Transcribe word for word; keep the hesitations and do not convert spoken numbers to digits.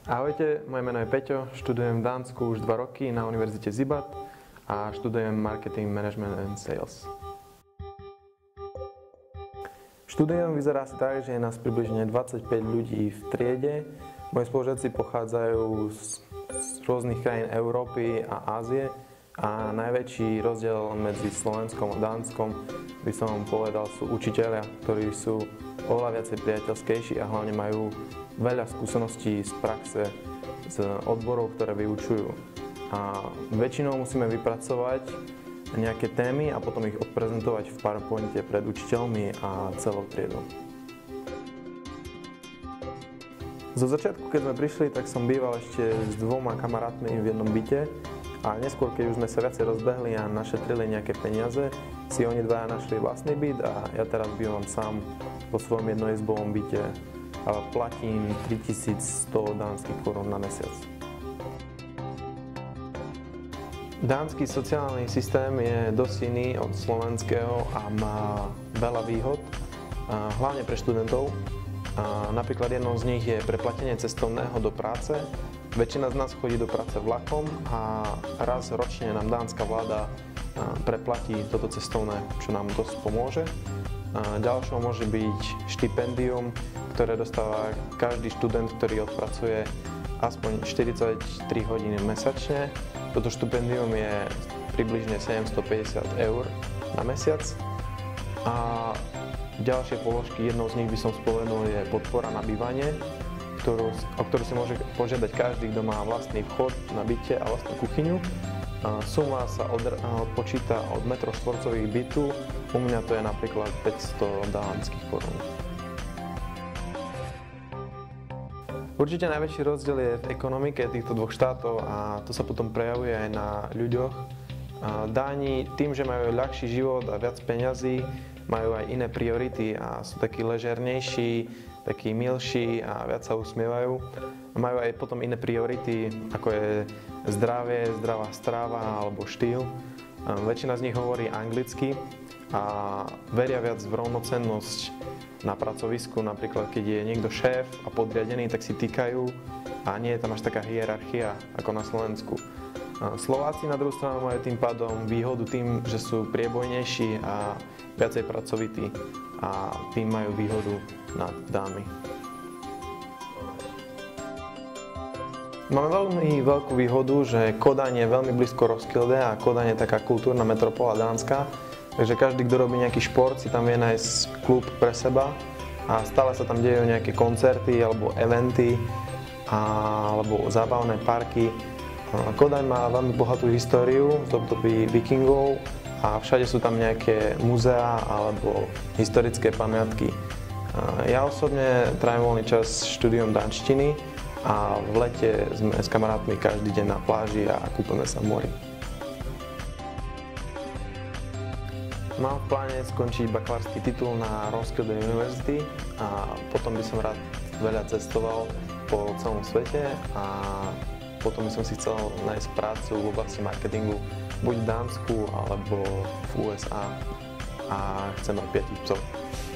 Ahojte, moje meno je Peťo, študujem v Dánsku už dva roky na Univerzite Zibat a študujem Marketing, Management and Sales. Štúdium vyzerá asi tak, že je nás približne dvadsaťpäť ľudí v triede. Moji spolužiaci pochádzajú z, z rôznych krajín Európy a Ázie a najväčší rozdiel medzi Slovenskom a Dánskom by som povedal sú učitelia, ktorí sú oveľa viacej priateľskejší a hlavne majú veľa skúseností z praxe, z odborov, ktoré vyučujú. A väčšinou musíme vypracovať nejaké témy a potom ich odprezentovať v PowerPointe pred učiteľmi a celou triedou. Zo začiatku, keď sme prišli, tak som býval ešte s dvoma kamarátmi v jednom byte a neskôr, keď už sme sa viacej rozbehli a našetrili nejaké peniaze, si oni dvaja našli vlastný byt a ja teraz bývam sám vo svojom jednoizbovom byte a platím tritisícsto dánskych korún na mesiac. Dánsky sociálny systém je dosť iný od slovenského a má veľa výhod, hlavne pre študentov. Napríklad jednou z nich je preplatenie cestovného do práce. Väčšina z nás chodí do práce vlakom a raz ročne nám dánska vláda preplatí toto cestovné, čo nám dosť pomôže. Ďalšou môže byť štipendium, ktoré dostáva každý študent, ktorý odpracuje aspoň štyridsaťtri hodín mesačne. Toto štipendium je približne sedemstopäťdesiat eur na mesiac. A ďalšie položky, jednou z nich by som spomenul, je podpora na bývanie, ktorú, o ktorú si môže požiadať každý, kto má vlastný vchod na byte a vlastnú kuchyňu. Suma sa od, odpočíta od metrov štvorcových bytu, u mňa to je napríklad päťsto dánskych korún. Určite najväčší rozdiel je v ekonomike týchto dvoch štátov a to sa potom prejavuje aj na ľuďoch. Dáni tým, že majú ľahší život a viac peňazí, majú aj iné priority a sú takí ležernejší, takí milší a viac sa usmievajú. Majú aj potom iné priority, ako je zdravie, zdravá strava alebo štýl. Väčšina z nich hovorí anglicky a veria viac v rovnocennosť na pracovisku, napríklad keď je niekto šéf a podriadený, tak si týkajú a nie je tam až taká hierarchia ako na Slovensku. Slováci na druhú stranu majú tým pádom výhodu tým, že sú priebojnejší a viacej pracovití a tým majú výhodu nad Dánmi. Máme veľmi veľkú výhodu, že Kodaň je veľmi blízko Roskilde a Kodaň je taká kultúrna metropola Dánska. Takže každý, kto robí nejaký šport, si tam vie nájsť klub pre seba a stále sa tam dejú nejaké koncerty alebo eventy alebo zábavné parky. Kodaň má veľmi bohatú históriu z období vikingov a všade sú tam nejaké muzeá alebo historické pamiatky. Ja osobne trávim voľný čas štúdiom dánštiny a v lete sme s kamarátmi každý deň na pláži a kúpame sa v mori. Mám v pláne skončiť bakalársky titul na Roskilde University a potom by som rád veľa cestoval po celom svete a potom by som si chcel nájsť prácu v oblasti marketingu buď v Dánsku alebo v ú es á a chcem mať piatich psov.